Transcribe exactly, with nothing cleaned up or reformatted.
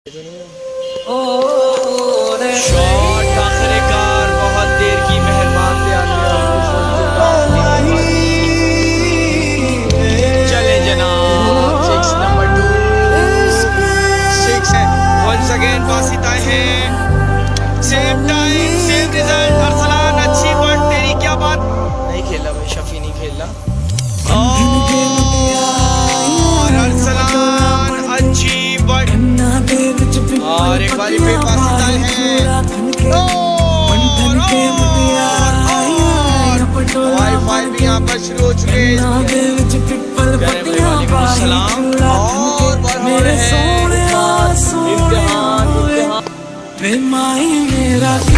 Shot आखिरकार, बहुत देर की मेहरबान चले जनाब। सिक्स नंबर टू सिक्स है। वंस अगेन बासिता है। Same time same result. Arsalan अच्छी बट तेरी क्या बात, नहीं खेला भाई, शफी नहीं खेला। और अरसलान अच्छी बट, और एक बारी पे बासिता है। वाईफाई भी यहाँ पर शुरू हो चुके हैं। सलाम और बढ़ रहे हैं इम्तिहान।